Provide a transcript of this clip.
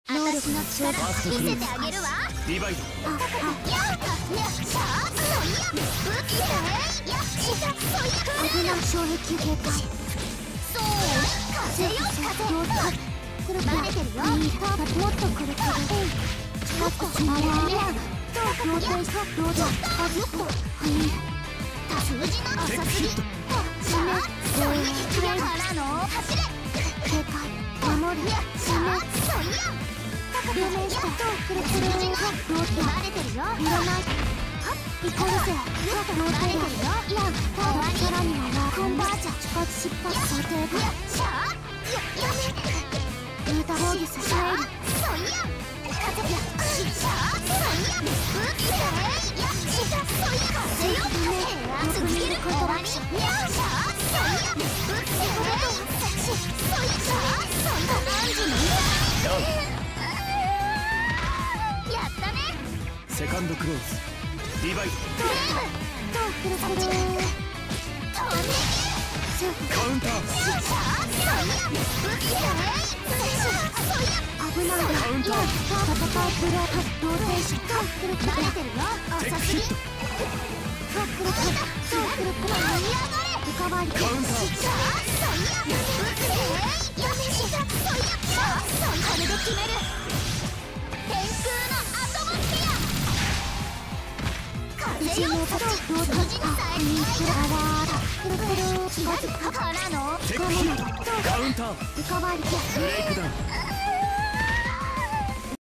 私の力見せてあげるわ。 リバイド。 危ない衝撃警戒。そう風よ風。バレてるよ。もっとくるくる。もっとしまれるね。ローテーションローテーション数字の浅すぎ。そういうからの走れ。警戒守る。そういうルメストくるくる。バレてるよ。いらない。イカルセローテーション。いやさらにはコンバージャ出発失敗想定外。ルータ防御させない。そういや風やセカンドクローズ。リバイド。カウンター。 危ない。カウンター。戦いブロートローテーション。バレてるよ。浅すぎ。浮かばり。カウンター。これで決める。天空のアトモスフィア。風よ風。同時にさえにくるからのカウンター。 浮かばり。 ブレイクダウン。